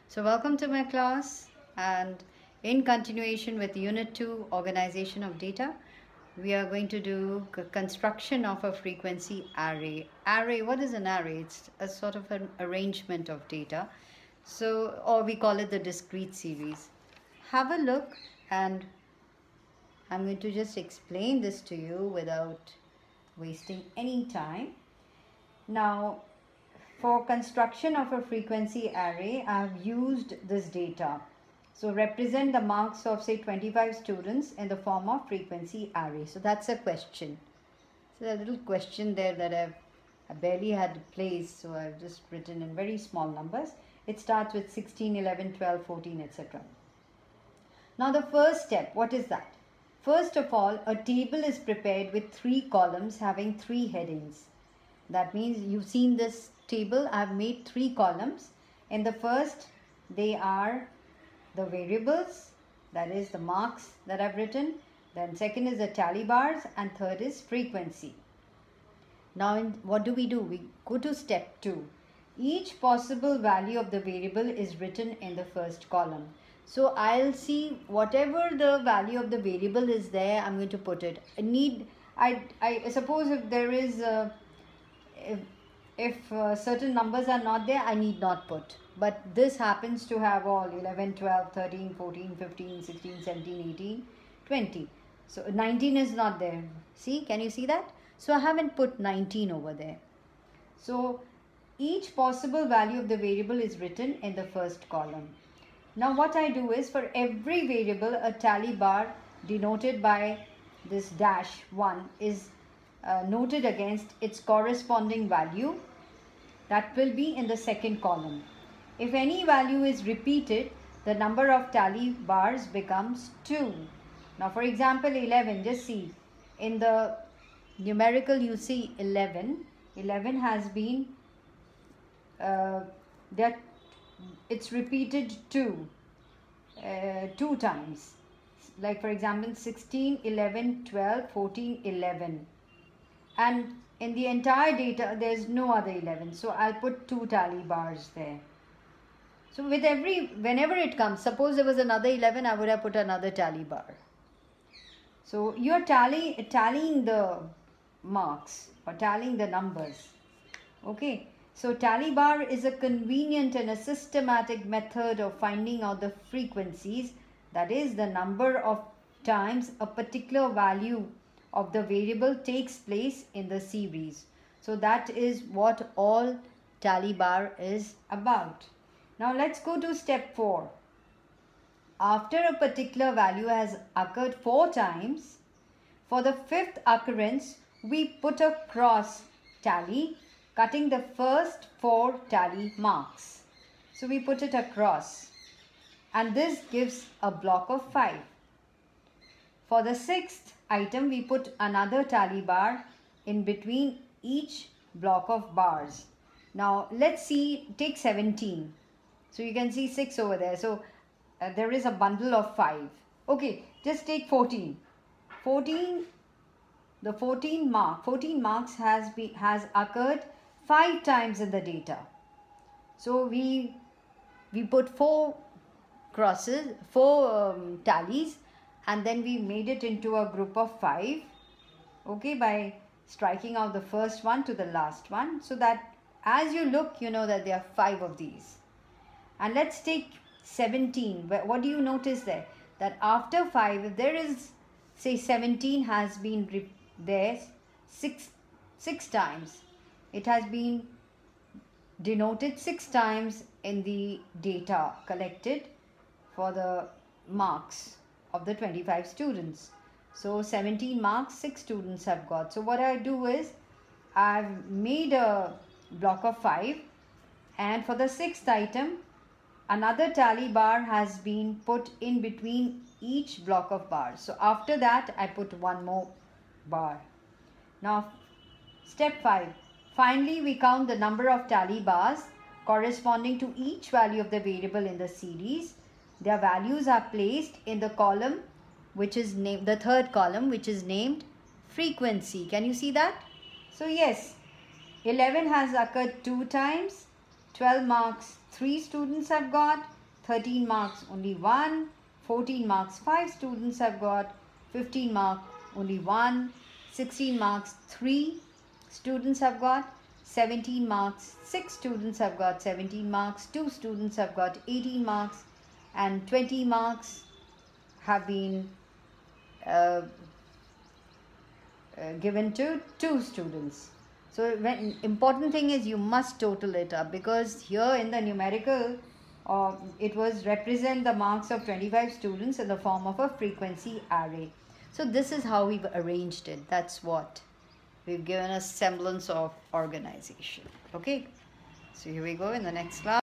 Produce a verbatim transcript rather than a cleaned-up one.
So welcome to my class, and in continuation with Unit two, Organization of Data, we are going to do construction of a frequency array. Array, what is an array? It's a sort of an arrangement of data. So, or we call it the discrete series. Have a look, and I'm going to just explain this to you without wasting any time. Now, for construction of a frequency array, I have used this data. So represent the marks of say twenty-five students in the form of frequency array. So that's a question. So a little question there that I've I barely had placed, so I've just written in very small numbers. It starts with sixteen, eleven, twelve, fourteen, et cetera. Now the first step, what is that? First of all, a table is prepared with three columns having three headings. That means you've seen this table. I've made three columns. In the first, they are the variables, that is the marks that I've written. Then second is the tally bars, and third is frequency. Now in, what do we do? We go to step two. Each possible value of the variable is written in the first column. So I'll see whatever the value of the variable is there, I'm going to put it. I need, I, I suppose if there is a, if, if uh, certain numbers are not there, I need not put. But this happens to have all eleven, twelve, thirteen, fourteen, fifteen, sixteen, seventeen, eighteen, twenty. So nineteen is not there. See, can you see that? So I haven't put nineteen over there. So each possible value of the variable is written in the first column. Now what I do is, for every variable, a tally bar denoted by this dash one is uh, noted against its corresponding value that will be in the second column. If any value is repeated, the number of tally bars becomes two. Now for example, eleven, just see, in the numerical you see eleven. eleven has been, uh, that it's repeated two, uh, two times. Like for example, sixteen, eleven, twelve, fourteen, eleven. And in the entire data, there's no other eleven. So I'll put two tally bars there. So with every, whenever it comes, suppose there was another eleven, I would have put another tally bar. So you're tally, tallying the marks or tallying the numbers. Okay. So tally bar is a convenient and a systematic method of finding out the frequencies, that is the number of times a particular value of the variable takes place in the series. So that is what all tally bar is about. Now let's go to step four. After a particular value has occurred four times, for the fifth occurrence, we put a cross tally, cutting the first four tally marks. So we put it across, and this gives a block of five. For the sixth item, we put another tally bar in between each block of bars. Now let's see, take seventeen. So you can see six over there. So uh, there is a bundle of five. Okay, just take fourteen. fourteen, the fourteen mark, fourteen marks has been has occurred five times in the data. So we we put four crosses, four um, tallies, and then we made it into a group of five. Okay, by striking out the first one to the last one, so that as you look, you know that there are five of these. And let's take seventeen. What do you notice there? That after five, if there is, say, seventeen has been there six six times. It has been denoted six times in the data collected for the marks of the twenty-five students. So seventeen marks, six students have got. So what I do is, I've made a block of five, and for the sixth item, another tally bar has been put in between each block of bars. So after that, I put one more bar. Now step five. Finally, we count the number of tally bars corresponding to each value of the variable in the series. Their values are placed in the column which is named, the third column, which is named frequency. Can you see that? So yes, eleven has occurred two times, twelve marks three students have got, thirteen marks only one, fourteen marks five students have got, fifteen marks only one, sixteen marks three students have got, seventeen marks six students have got, seventeen marks two students have got, eighteen marks, and twenty marks have been uh, uh, given to two students. So when important thing is you must total it up, because here in the numerical uh, it was represent the marks of twenty-five students in the form of a frequency array. So this is how we've arranged it. That's what we've given a semblance of organization. Okay, so here we go in the next class.